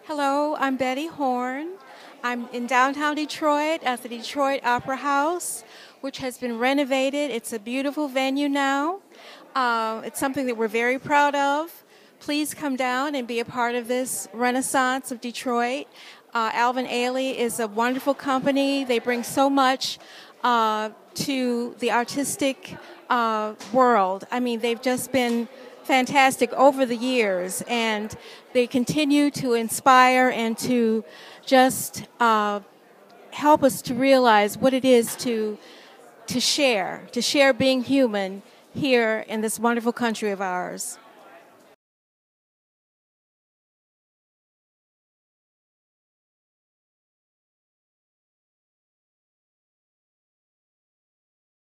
Hello, I'm Betty Horne. I'm in downtown Detroit at the Detroit Opera House, which has been renovated. It's a beautiful venue now. It's something that we're very proud of. Please come down and be a part of this renaissance of Detroit. Alvin Ailey is a wonderful company. They bring so much to the artistic world. I mean, they've just been fantastic over the years, and they continue to inspire and to just help us to realize what it is to share being human here in this wonderful country of ours.